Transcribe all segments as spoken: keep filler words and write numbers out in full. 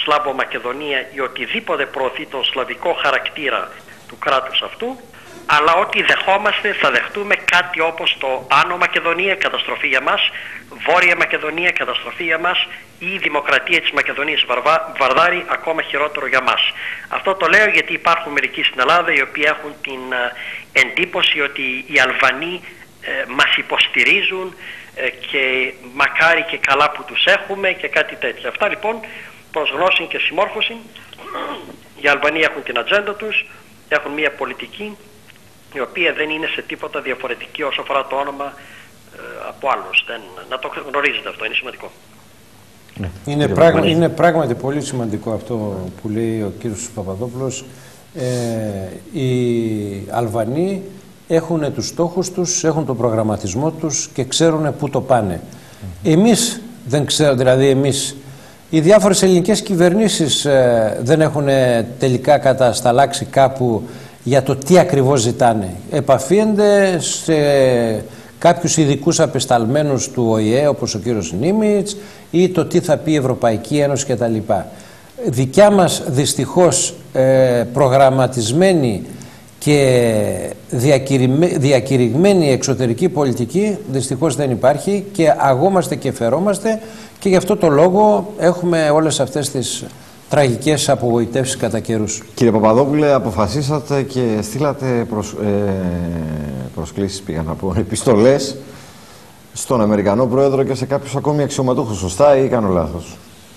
Σλάβο-Μακεδονία ή οτιδήποτε προωθεί τον σλαβικό χαρακτήρα του κράτους αυτού, αλλά ό,τι δεχόμαστε θα δεχτούμε κάτι όπως το Άνω Μακεδονία, καταστροφή για μας, Βόρεια Μακεδονία, καταστροφή για μας, ή η Δημοκρατία της Μακεδονίας Βαρδάρη, ακόμα χειρότερο για μας. Αυτό το λέω γιατί υπάρχουν μερικοί στην Ελλάδα οι οποίοι έχουν την ε, εντύπωση ότι οι Αλβανοί ε, μας υποστηρίζουν ε, και μακάρι και καλά που τους έχουμε και κάτι τέτοιο. Αυτά λοιπόν προς γνώση και συμμόρφωση. Οι Αλβανοί έχουν την ατζέντα τους, έχουν μια πολιτική η οποία δεν είναι σε τίποτα διαφορετική όσο αφορά το όνομα ε, από άλλους. Δεν, να το γνωρίζετε αυτό, είναι σημαντικό. Ναι. Είναι, πράγμα, είναι πράγματι πολύ σημαντικό αυτό που λέει ο κύριος Παπαδόπουλος. Ε, οι Αλβανοί έχουν τους στόχους τους, έχουν τον προγραμματισμό τους και ξέρουν πού το πάνε. Mm-hmm. Εμείς δεν ξέρουμε, δηλαδή εμείς, οι διάφορες ελληνικές κυβερνήσεις ε, δεν έχουν τελικά κατασταλάξει κάπου για το τι ακριβώς ζητάνε. Επαφίενται σε κάποιους ειδικούς απεσταλμένους του Ο Η Ε, όπως ο κύριος Νίμιτς, ή το τι θα πει η Ευρωπαϊκή Ένωση κτλ. Δικιά μας δυστυχώς ε, προγραμματισμένη και διακηρυγμένη εξωτερική πολιτική δυστυχώς δεν υπάρχει και αγόμαστε και φερόμαστε, και γι' αυτό το λόγο έχουμε όλες αυτές τις τραγικές απογοητεύσεις κατά καιρούς. Κύριε Παπαδόπουλε, αποφασίσατε και στείλατε προσ, ε, προσκλήσεις, πήγα να πω, επιστολές στον Αμερικανό Πρόεδρο και σε κάποιους ακόμη αξιωματούχους. Σωστά ή κάνω λάθος?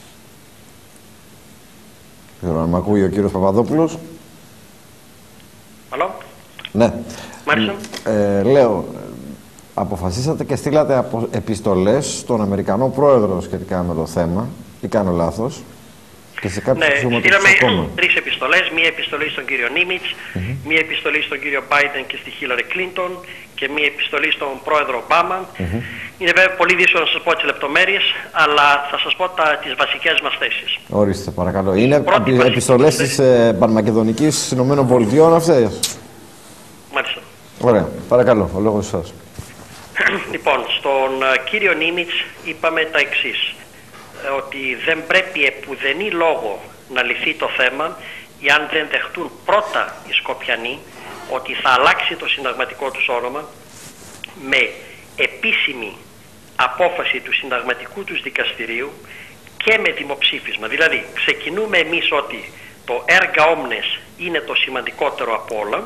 Δεν ξέρω αν με ακούει ο κύριος Παπαδόπουλος. Αλλό. Ναι. Μάλιστα. Ε, λέω, αποφασίσατε και στείλατε απο, επιστολές στον Αμερικανό Πρόεδρο σχετικά με το θέμα, ή κάνω λάθος? Και σε ναι, στείλαμε τρεις επιστολές. Μία επιστολή στον κύριο Νίμιτς, mm-hmm. μία επιστολή στον κύριο Μπάιντεν και στη Χίλαρη Κλίντον και μία επιστολή στον πρόεδρο Ομπάμα. Mm-hmm. Είναι βέβαια πολύ δύσκολο να σας πω τις λεπτομέρειες, αλλά θα σας πω τα, τις βασικές μας θέσεις. Ορίστε, παρακαλώ. Είναι επιστολές της ε, Πανμακεδονικής Ηνωμένων Πολιτειών αυτές? Μάλιστα. Ωραία. Παρακαλώ, ο λόγος σας. Λοιπόν, στον uh, κύριο Νίμιτς είπαμε τα εξής. Ότι δεν πρέπει επουδενή λόγο να λυθεί το θέμα εάν δεν δεχτούν πρώτα οι Σκοπιανοί ότι θα αλλάξει το συνταγματικό τους όνομα με επίσημη απόφαση του συνταγματικού τους δικαστηρίου και με δημοψήφισμα. Δηλαδή ξεκινούμε εμείς ότι το έργα όμνες είναι το σημαντικότερο από όλα,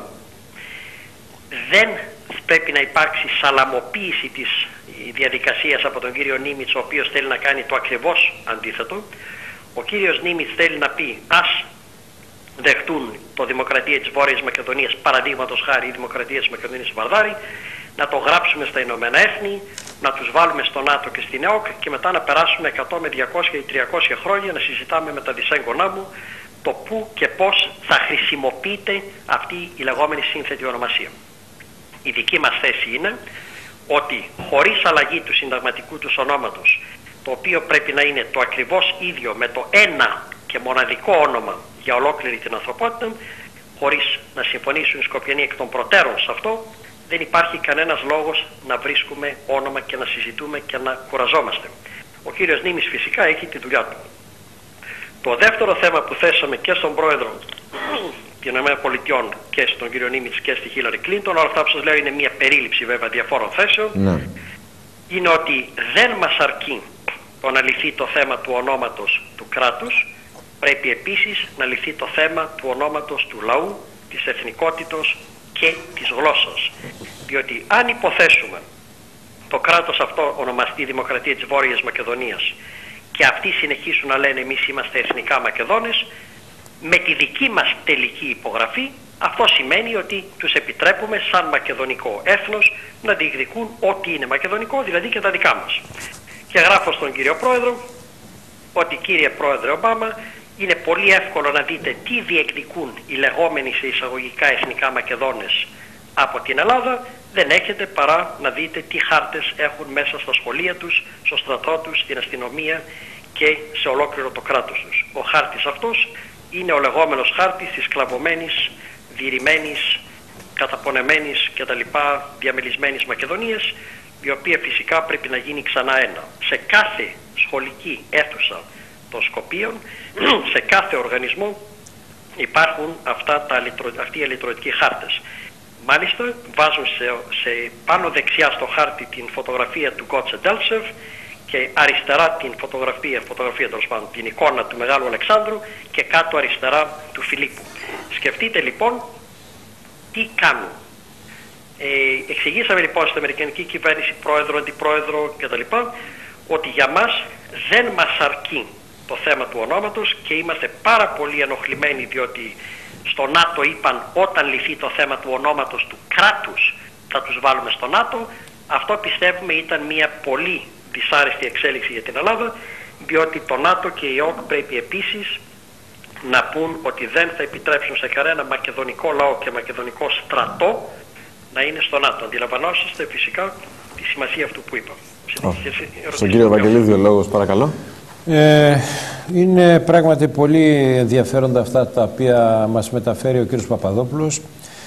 δεν πρέπει να υπάρξει σαλαμοποίηση της διαδικασίας από τον κύριο Νίμιτς, ο οποίος θέλει να κάνει το ακριβώς αντίθετο. Ο κύριος Νίμιτς θέλει να πει ας δεχτούν το Δημοκρατία της Βόρειας Μακεδονίας, παραδείγματος χάρη η Δημοκρατία της Μακεδονίας Βαρδάρη, να το γράψουμε στα Ηνωμένα Έθνη, να τους βάλουμε στο ΝΑΤΟ και στην ΕΟΚ και μετά να περάσουμε εκατό με διακόσια ή τριακόσια χρόνια να συζητάμε με τα δυσέγγονά μου το πού και πώς θα χρησιμοποιείται αυτή η λεγόμενη σύνθετη ονομασία. Η δική μας θέση είναι ότι χωρίς αλλαγή του συνταγματικού τους ονόματος, το οποίο πρέπει να είναι το ακριβώς ίδιο με το ένα και μοναδικό όνομα για ολόκληρη την ανθρωπότητα, χωρίς να συμφωνήσουν οι Σκοπιανοί εκ των προτέρων σε αυτό, δεν υπάρχει κανένας λόγος να βρίσκουμε όνομα και να συζητούμε και να κουραζόμαστε. Ο κύριος Νίμιτς φυσικά έχει τη δουλειά του. Το δεύτερο θέμα που θέσαμε και στον πρόεδρο των ΗΠΑ και στον κύριο Νίμιτς και στη Χίλαρη Κλίντον, όλα αυτά που σας λέω είναι μια περίληψη βέβαια διαφόρων θέσεων, ναι. Είναι ότι δεν μας αρκεί το να λυθεί το θέμα του ονόματος του κράτους, πρέπει επίσης να λυθεί το θέμα του ονόματος του λαού, της εθνικότητος και της γλώσσας. Διότι αν υποθέσουμε το κράτος αυτό ονομαστεί Δημοκρατία της Βόρειας Μακεδονίας και αυτοί συνεχίσουν να λένε εμείς είμαστε εθνικά Μακεδόνες, με τη δική μας τελική υπογραφή αυτό σημαίνει ότι τους επιτρέπουμε σαν μακεδονικό έθνος να διεκδικούν ό,τι είναι μακεδονικό, δηλαδή και τα δικά μας. Και γράφω στον κύριο Πρόεδρο ότι κύριε Πρόεδρε Ομπάμα, είναι πολύ εύκολο να δείτε τι διεκδικούν οι λεγόμενοι σε εισαγωγικά εθνικά Μακεδόνες από την Ελλάδα, δεν έχετε παρά να δείτε τι χάρτες έχουν μέσα στα σχολεία τους, στο στρατό τους, στην αστυνομία και σε ολόκληρο το κράτος τους. Ο χάρτης αυτός είναι ο λεγόμενος χάρτης της σκλαβωμένης, διηρημένης, καταπονεμένης και τα λοιπά διαμελισμένης Μακεδονίας, η οποία φυσικά πρέπει να γίνει ξανά ένα. Σε κάθε σχολική αίθουσα των Σκοπίων σε κάθε οργανισμό υπάρχουν αυτά τα, αυτοί οι αλυτρωτικοί χάρτες. Μάλιστα βάζουν σε, σε πάνω δεξιά στο χάρτη την φωτογραφία του Γκότσε Ντέλτσεβ και αριστερά την φωτογραφία, φωτογραφία τέλος πάντων, την εικόνα του Μεγάλου Αλεξάνδρου και κάτω αριστερά του Φιλίππου. Σκεφτείτε λοιπόν τι κάνουν. Ε, εξηγήσαμε λοιπόν στην Αμερικανική κυβέρνηση, πρόεδρο, αντιπρόεδρο κτλ. Ότι για μας δεν μας αρκεί το θέμα του ονόματος και είμαστε πάρα πολύ ενοχλημένοι διότι στο ΝΑΤΟ είπαν όταν λυθεί το θέμα του ονόματος του κράτους θα τους βάλουμε στο ΝΑΤΟ. Αυτό πιστεύουμε ήταν μια πολύ δυσάρεστη εξέλιξη για την Ελλάδα, διότι το ΝΑΤΟ και η ΟΚ πρέπει επίσης να πούν ότι δεν θα επιτρέψουν σε κανένα μακεδονικό λαό και μακεδονικό στρατό να είναι στο ΝΑΤΟ. Αντιλαμβανόσαστε φυσικά τη σημασία αυτού που είπα. Oh. Στον κύριο Ευαγγελίδη ο λόγος, παρακαλώ. Ε, είναι πράγματι πολύ ενδιαφέροντα αυτά τα οποία μας μεταφέρει ο κύριος Παπαδόπουλος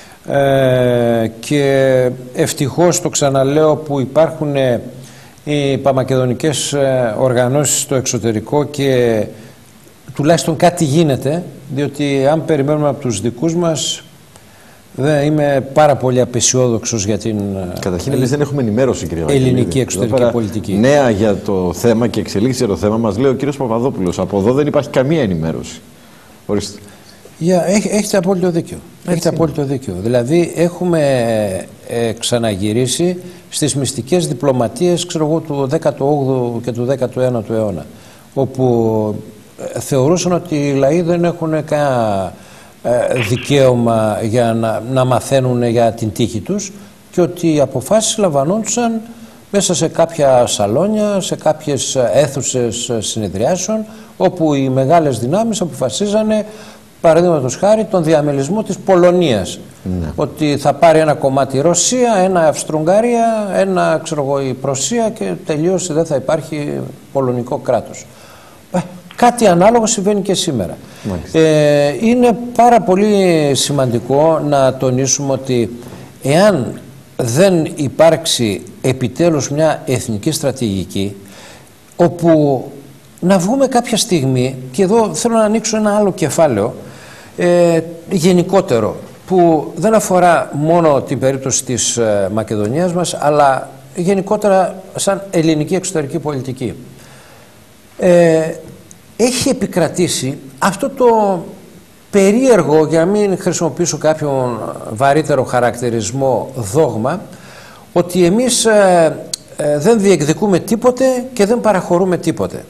ε, και ευτυχώς το ξαναλέω που υπάρχουν οι παμακεδονικές οργανώσεις στο εξωτερικό και τουλάχιστον κάτι γίνεται, διότι αν περιμένουμε από τους δικούς μας δεν είμαι πάρα πολύ απεσιόδοξος για την Καταρχήν, εμείς δεν έχουμε ενημέρωση, κύριε ελληνική εξωτερική πέρα, πολιτική. Νέα για το θέμα και εξελίξει για το θέμα μας λέει ο κύριος Παπαδόπουλος. Από εδώ δεν υπάρχει καμία ενημέρωση. Ορίστε. Για, έχ, έχετε απόλυτο δίκιο. Έχετε απόλυτο δίκιο. Δηλαδή έχουμε ε, ξαναγυρίσει στις μυστικές διπλωματίες, ξέρω εγώ, του δέκατου όγδοου και του δέκατου ένατου αιώνα, όπου ε, θεωρούσαν ότι οι λαοί δεν έχουν κανένα ε, δικαίωμα για να, να μαθαίνουν για την τύχη τους και ότι οι αποφάσεις λαμβανόντουσαν μέσα σε κάποια σαλόνια, σε κάποιες αίθουσες συνεδριάσεων, όπου οι μεγάλες δυνάμεις αποφασίζανε, παραδείγματος χάρη, τον διαμελισμό της Πολωνίας. Ναι. Ότι θα πάρει ένα κομμάτι η Ρωσία, ένα Αυστρο-Ουγγαρία, ένα ξέρω εγώ, η Πρωσία και τελείωσε, δεν θα υπάρχει πολωνικό κράτος. Ε, κάτι ανάλογο συμβαίνει και σήμερα. Ε, είναι πάρα πολύ σημαντικό να τονίσουμε ότι εάν δεν υπάρξει επιτέλους μια εθνική στρατηγική, όπου να βγούμε κάποια στιγμή, και εδώ θέλω να ανοίξω ένα άλλο κεφάλαιο ε, γενικότερο, που δεν αφορά μόνο την περίπτωση της ε, Μακεδονίας μας, αλλά γενικότερα σαν ελληνική εξωτερική πολιτική. Ε, έχει επικρατήσει αυτό το περίεργο, για να μην χρησιμοποιήσω κάποιον βαρύτερο χαρακτηρισμό, δόγμα, ότι εμείς ε, ε, δεν διεκδικούμε τίποτε και δεν παραχωρούμε τίποτε.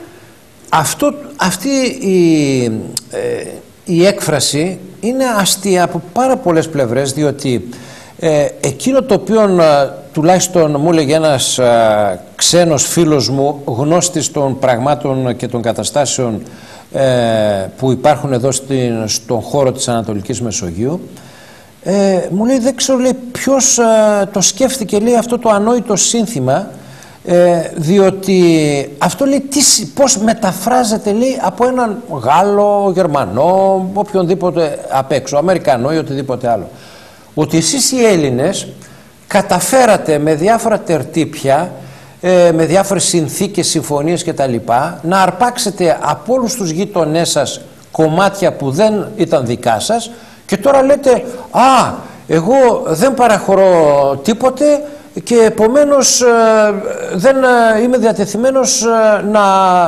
Αυτό, αυτή η, ε, η έκφραση είναι αστεία από πάρα πολλές πλευρές, διότι ε, εκείνο το οποίο ε, τουλάχιστον μου έλεγε ένας ε, ξένος φίλος μου, γνώστης των πραγμάτων και των καταστάσεων ε, που υπάρχουν εδώ στην, στον χώρο της Ανατολικής Μεσογείου, ε, μου λέει, δεν ξέρω, λέει, ποιος ε, το σκέφτηκε, λέει, αυτό το ανόητο σύνθημα, Ε, διότι αυτό, λέει, τι, πώς μεταφράζεται, λέει, από έναν Γάλλο, Γερμανό, οποιονδήποτε απ' έξω, Αμερικανό ή οτιδήποτε άλλο, ότι εσείς οι Έλληνες καταφέρατε με διάφορα τερτύπια, ε, με διάφορες συνθήκες, συμφωνίες κτλ, να αρπάξετε από όλους τους γείτονές σας κομμάτια που δεν ήταν δικά σας και τώρα λέτε, α, εγώ δεν παραχωρώ τίποτε και επομένως ε, δεν ε, είμαι διατεθειμένος ε, να,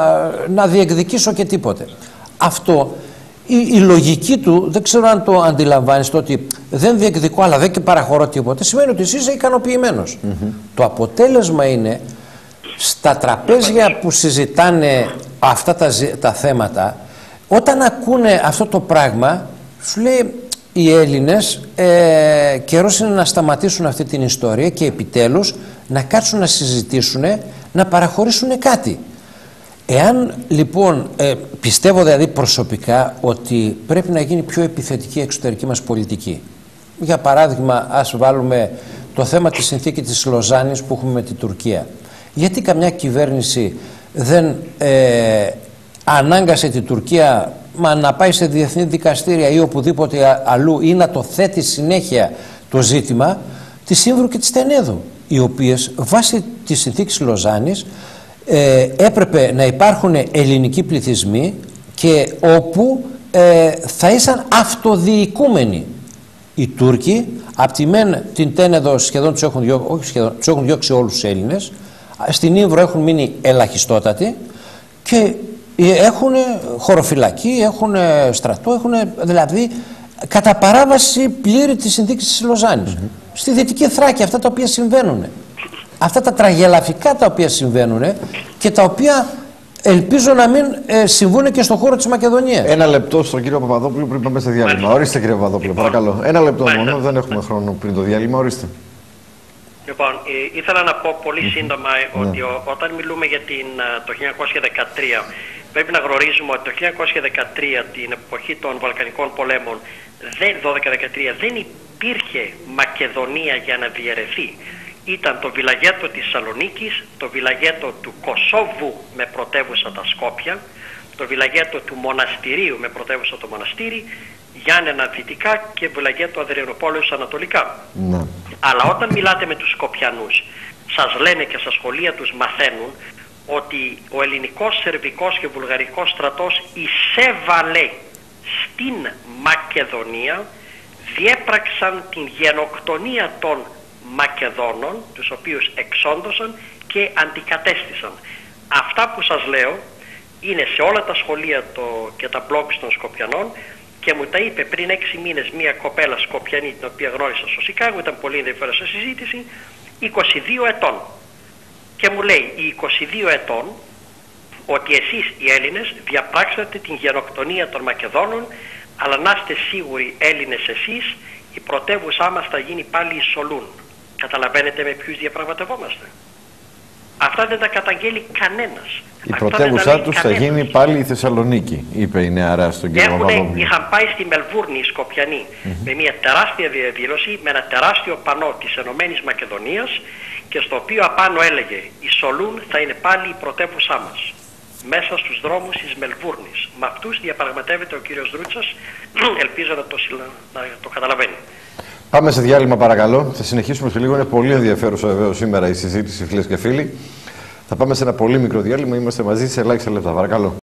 να διεκδικήσω και τίποτε. Αυτό, η, η λογική του, δεν ξέρω αν το αντιλαμβάνεις, το ότι δεν διεκδικώ αλλά δεν και παραχωρώ τίποτε, σημαίνει ότι εσύ είσαι ικανοποιημένος. Mm-hmm. Το αποτέλεσμα είναι, στα τραπέζια που συζητάνε αυτά τα, τα θέματα, όταν ακούνε αυτό το πράγμα, σου λέει, οι Έλληνες ε, καιρός είναι να σταματήσουν αυτή την ιστορία και επιτέλους να κάτσουν να συζητήσουν, να παραχωρήσουν κάτι. Εάν λοιπόν, ε, πιστεύω δηλαδή προσωπικά ότι πρέπει να γίνει πιο επιθετική η εξωτερική μας πολιτική. Για παράδειγμα, ας βάλουμε το θέμα της συνθήκης της Λοζάνης που έχουμε με την Τουρκία. Γιατί καμιά κυβέρνηση δεν ε, ανάγκασε την Τουρκία μα να πάει σε διεθνή δικαστήρια ή οπουδήποτε αλλού ή να το θέτει συνέχεια το ζήτημα της Σύμβρου και της Τενέδου, οι οποίες βάσει της συνθήκης Λοζάνης ε, έπρεπε να υπάρχουν ελληνικοί πληθυσμοί και όπου ε, θα ήσαν αυτοδιοικούμενοι. Οι Τούρκοι, από τη μεν την Τένεδο σχεδόν τους έχουν διώξει, όχι σχεδόν, τους έχουν διώξει όλους τους Έλληνες, στην Ήμβρο έχουν μείνει ελαχιστότατοι και έχουν χωροφυλακή, έχουν στρατό, έχουν δηλαδή κατά παράβαση πλήρη της συνθήκης της Λοζάνης. Mm-hmm. Στη Δυτική Θράκη αυτά τα οποία συμβαίνουν, αυτά τα τραγελαφικά τα οποία συμβαίνουν και τα οποία ελπίζω να μην ε, συμβούν και στον χώρο της Μακεδονίας. Ένα λεπτό στον κύριο Παπαδόπουλο πριν πάμε σε διάλειμμα. Μάλιστα. Ορίστε κύριε Παπαδόπουλο, παρακαλώ. Ένα λεπτό Μάλιστα. μόνο, δεν έχουμε χρόνο πριν το διάλειμμα, ορίστε. Λοιπόν, ε, ήθελα να πω πολύ σύντομα mm-hmm. ότι ο, όταν μιλούμε για την, το χίλια εννιακόσια δεκατρία, πρέπει να γνωρίζουμε ότι το χίλια εννιακόσια δεκατρία, την εποχή των Βαλκανικών πολέμων, δώδεκα δεκατρία, δεν υπήρχε Μακεδονία για να διαιρεθεί. Ήταν το βιλαγέτο της Σαλονίκης, το βιλαγέτο του Κωσόβου με πρωτεύουσα τα Σκόπια, το βιλαγέτο του Μοναστηρίου με πρωτεύουσα το Μοναστήρι, Γιάννενα δυτικά και βιλαγέτο Αδριανοπόλεως ανατολικά. Ναι. Αλλά όταν μιλάτε με τους Σκοπιανούς, σας λένε και στα σχολεία τους μαθαίνουν ότι ο ελληνικός, σερβικός και βουλγαρικός στρατός εισέβαλε στην Μακεδονία, διέπραξαν την γενοκτονία των Μακεδόνων, τους οποίους εξόντωσαν και αντικατέστησαν. Αυτά που σας λέω είναι σε όλα τα σχολεία το, και τα blogs των Σκοπιανών και μου τα είπε πριν έξι μήνες μία κοπέλα Σκοπιανή, την οποία γνώρισα στο Σικάγο, ήταν πολύ ενδιαφέρουσα συζήτηση, είκοσι δύο ετών. Και μου λέει οι είκοσι δύο ετών ότι εσείς οι Έλληνες διαπράξατε την γενοκτονία των Μακεδόνων, αλλά να είστε σίγουροι Έλληνες εσείς, η πρωτεύουσά μας θα γίνει πάλι η Σολούν. Καταλαβαίνετε με ποιους διαπραγματευόμαστε. Αυτά δεν τα καταγγέλει κανένας. Η πρωτεύουσά τους θα γίνει πάλι η Θεσσαλονίκη, είπε η νεαρά στον κύριο Παπαδόπουλο. Είχαν πάει στη Μελβούρνη οι Σκοπιανοί mm-hmm. με μια τεράστια διαδήλωση, με ένα τεράστιο πανό της Ενωμένης Μακεδονίας και στο οποίο απάνω έλεγε η Σολούν θα είναι πάλι η πρωτεύουσά μας. Μέσα στους δρόμους της Μελβούρνης. Με αυτούς διαπραγματεύεται ο κύριος Δρούτσας, ελπίζω να το, να το καταλαβαίνει. Πάμε σε διάλειμμα παρακαλώ. Θα συνεχίσουμε σε λίγο. Είναι πολύ ενδιαφέρουσα βεβαίω σήμερα η συζήτηση, φίλες και φίλοι. Θα πάμε σε ένα πολύ μικρό διάλειμμα. Είμαστε μαζί σε ελάχιστα λεπτά. Παρακαλώ.